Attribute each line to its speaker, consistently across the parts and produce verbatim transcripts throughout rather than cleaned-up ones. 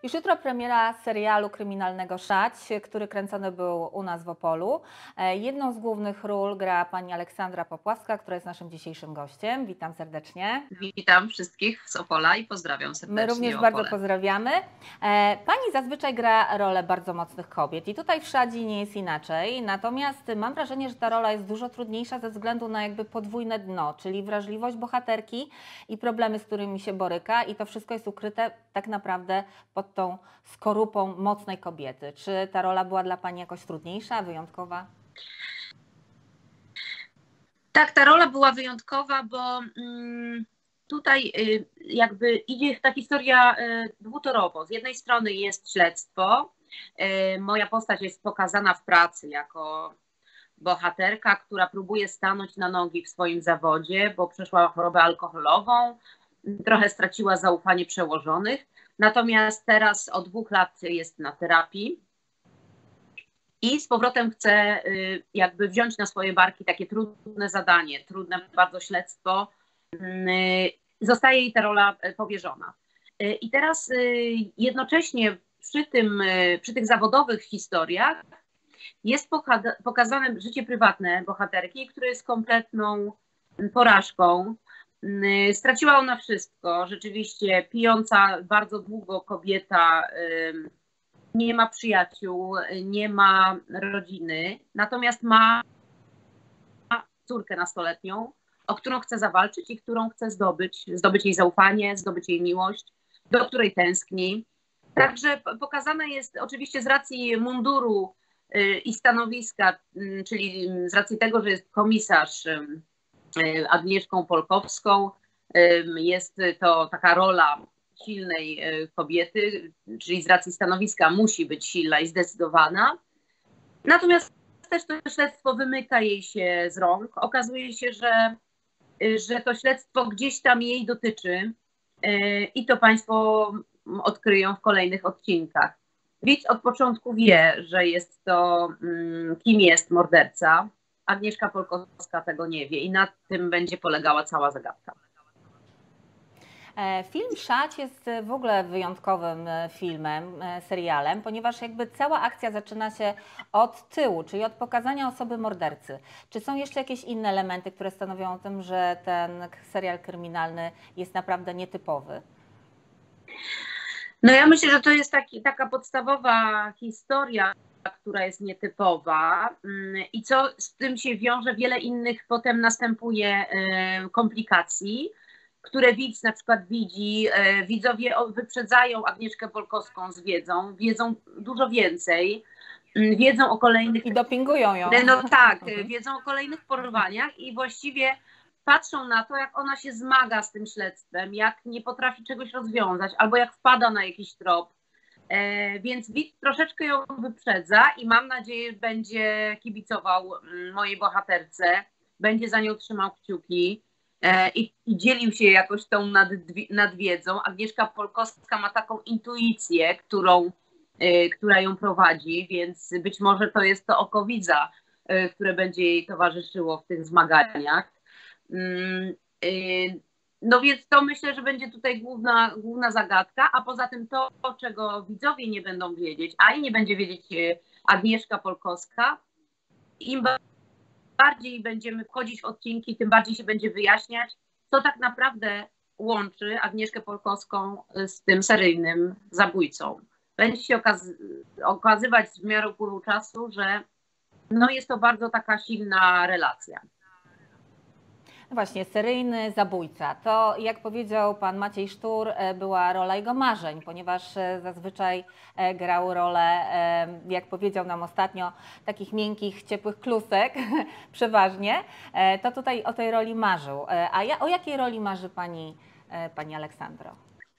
Speaker 1: Już jutro premiera serialu kryminalnego Szać, który kręcony był u nas w Opolu. E, Jedną z głównych ról gra pani Aleksandra Popławska, która jest naszym dzisiejszym gościem. Witam serdecznie.
Speaker 2: Witam wszystkich z Opola i pozdrawiam serdecznie
Speaker 1: My również
Speaker 2: Opole.
Speaker 1: bardzo pozdrawiamy. E, Pani zazwyczaj gra rolę bardzo mocnych kobiet i tutaj w Szadzi nie jest inaczej. Natomiast mam wrażenie, że ta rola jest dużo trudniejsza ze względu na jakby podwójne dno, czyli wrażliwość bohaterki i problemy, z którymi się boryka, i to wszystko jest ukryte tak naprawdę pod tą skorupą mocnej kobiety. Czy ta rola była dla Pani jakoś trudniejsza, wyjątkowa?
Speaker 2: Tak, ta rola była wyjątkowa, bo mm, tutaj y, jakby idzie ta historia y, dwutorowo. Z jednej strony jest śledztwo. Y, moja postać jest pokazana w pracy jako bohaterka, która próbuje stanąć na nogi w swoim zawodzie, bo przeszła chorobę alkoholową, trochę straciła zaufanie przełożonych. Natomiast teraz od dwóch lat jest na terapii i z powrotem chce jakby wziąć na swoje barki takie trudne zadanie, trudne bardzo śledztwo. Zostaje jej ta rola powierzona. I teraz jednocześnie przy, tym, przy tych zawodowych historiach jest pokazane życie prywatne bohaterki, które jest kompletną porażką. Straciła ona wszystko. Rzeczywiście pijąca bardzo długo kobieta, nie ma przyjaciół, nie ma rodziny, natomiast ma córkę nastoletnią, o którą chce zawalczyć i którą chce zdobyć, zdobyć jej zaufanie, zdobyć jej miłość, do której tęskni. Także pokazane jest oczywiście z racji munduru i stanowiska, czyli z racji tego, że jest komisarz Agnieszką Polkowską, jest to taka rola silnej kobiety, czyli z racji stanowiska musi być silna i zdecydowana. Natomiast też to śledztwo wymyka jej się z rąk. Okazuje się, że, że to śledztwo gdzieś tam jej dotyczy i to Państwo odkryją w kolejnych odcinkach. Widz od początku wie, że jest to, kim jest morderca. Agnieszka Polkowska tego nie wie i na tym będzie polegała cała zagadka.
Speaker 1: Film Szać jest w ogóle wyjątkowym filmem, serialem, ponieważ jakby cała akcja zaczyna się od tyłu, czyli od pokazania osoby mordercy. Czy są jeszcze jakieś inne elementy, które stanowią o tym, że ten serial kryminalny jest naprawdę nietypowy?
Speaker 2: No ja myślę, że to jest taki, taka podstawowa historia, która jest nietypowa i co z tym się wiąże, wiele innych potem następuje komplikacji, które widz na przykład widzi. Widzowie wyprzedzają Agnieszkę Polkowską z wiedzą, wiedzą dużo więcej, wiedzą o kolejnych...
Speaker 1: I dopingują ją.
Speaker 2: No tak, wiedzą o kolejnych porwaniach i właściwie patrzą na to, jak ona się zmaga z tym śledztwem, jak nie potrafi czegoś rozwiązać, albo jak wpada na jakiś trop. E, więc widz troszeczkę ją wyprzedza i mam nadzieję, będzie kibicował mojej bohaterce, będzie za nią trzymał kciuki e, i, i dzielił się jakoś tą nadwi nadwiedzą. Agnieszka Polkowska ma taką intuicję, którą, e, która ją prowadzi, więc być może to jest to oko widza, e, które będzie jej towarzyszyło w tych zmaganiach. No więc to myślę, że będzie tutaj główna, główna zagadka, a poza tym to, czego widzowie nie będą wiedzieć, a i nie będzie wiedzieć Agnieszka Polkowska, im bardziej będziemy wchodzić w odcinki, tym bardziej się będzie wyjaśniać, co tak naprawdę łączy Agnieszkę Polkowską z tym seryjnym zabójcą. Będzie się okaz okazywać w miarę upływu czasu, że no jest to bardzo taka silna relacja.
Speaker 1: Właśnie, seryjny zabójca. To, jak powiedział pan Maciej Sztur, była rola jego marzeń, ponieważ zazwyczaj grał rolę, jak powiedział nam ostatnio, takich miękkich, ciepłych klusek, przeważnie. To tutaj o tej roli marzył. A ja, o jakiej roli marzy pani, pani Aleksandro?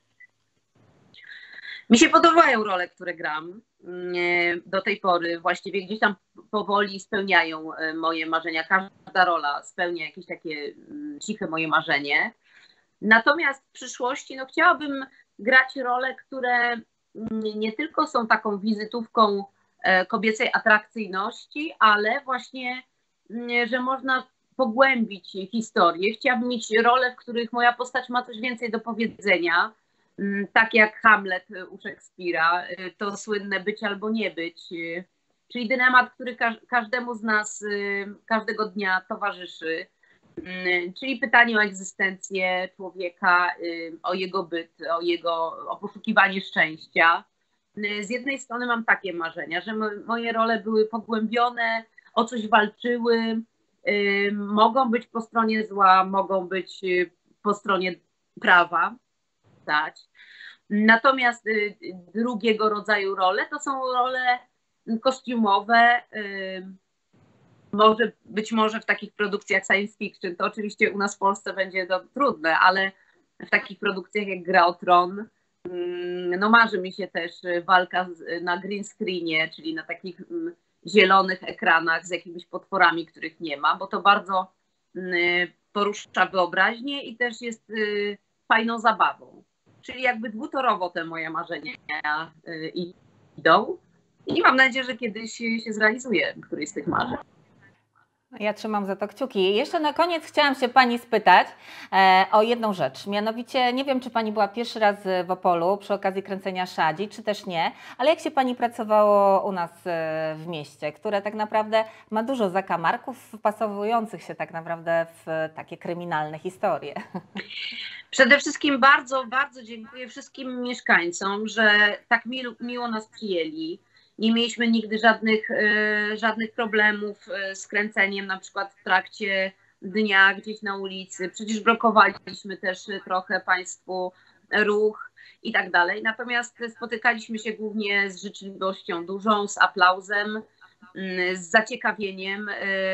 Speaker 2: Mi się podobają role, które gram do tej pory. Właściwie gdzieś tam powoli spełniają moje marzenia. Każda rola spełnia jakieś takie ciche moje marzenie. Natomiast w przyszłości no, chciałabym grać role, które nie tylko są taką wizytówką kobiecej atrakcyjności, ale właśnie, że można pogłębić historię. Chciałabym mieć role, w których moja postać ma coś więcej do powiedzenia, Tak jak Hamlet u Szekspira, to słynne być albo nie być. Czyli dylemat, który każdemu z nas każdego dnia towarzyszy. Czyli pytanie o egzystencję człowieka, o jego byt, o jego o poszukiwanie szczęścia. Z jednej strony mam takie marzenia, że moje role były pogłębione, o coś walczyły, mogą być po stronie zła, mogą być po stronie prawa. Stać. Natomiast drugiego rodzaju role to są role kostiumowe, może, być może w takich produkcjach science fiction, to oczywiście u nas w Polsce będzie to trudne, ale w takich produkcjach jak Gra o Tron, no marzy mi się też walka na green screenie, czyli na takich zielonych ekranach z jakimiś potworami, których nie ma, bo to bardzo porusza wyobraźnię i też jest fajną zabawą. Czyli jakby dwutorowo te moje marzenia idą i mam nadzieję, że kiedyś się zrealizuje któryś z tych marzeń.
Speaker 1: Ja trzymam za to kciuki. Jeszcze na koniec chciałam się Pani spytać e, o jedną rzecz. Mianowicie, nie wiem, czy Pani była pierwszy raz w Opolu przy okazji kręcenia Szadzi, czy też nie, ale jak się Pani pracowało u nas w mieście, które tak naprawdę ma dużo zakamarków wpasowujących się tak naprawdę w takie kryminalne historie?
Speaker 2: Przede wszystkim bardzo, bardzo dziękuję wszystkim mieszkańcom, że tak miło, miło nas przyjęli. Nie mieliśmy nigdy żadnych, żadnych problemów z kręceniem, na przykład w trakcie dnia gdzieś na ulicy. Przecież blokowaliśmy też trochę Państwu ruch i tak dalej. Natomiast spotykaliśmy się głównie z życzliwością dużą, z aplauzem, z zaciekawieniem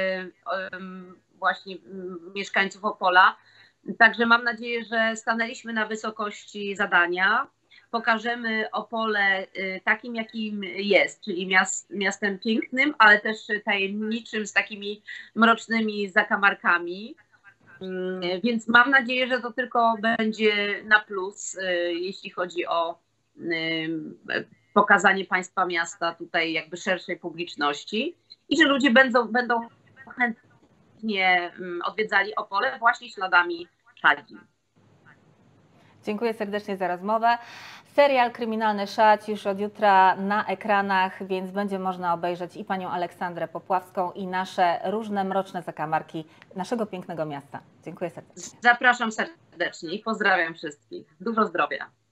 Speaker 2: właśnie mieszkańców Opola. Także mam nadzieję, że stanęliśmy na wysokości zadania. Pokażemy Opole takim, jakim jest, czyli miast, miastem pięknym, ale też tajemniczym, z takimi mrocznymi zakamarkami. Więc mam nadzieję, że to tylko będzie na plus, jeśli chodzi o pokazanie państwa miasta tutaj jakby szerszej publiczności i że ludzie będą, będą chętnie odwiedzali Opole właśnie śladami Szadzi.
Speaker 1: Dziękuję serdecznie za rozmowę. Serial Kryminalny Szadź już od jutra na ekranach, więc będzie można obejrzeć i Panią Aleksandrę Popławską i nasze różne mroczne zakamarki naszego pięknego miasta. Dziękuję serdecznie.
Speaker 2: Zapraszam serdecznie i pozdrawiam wszystkich. Dużo zdrowia.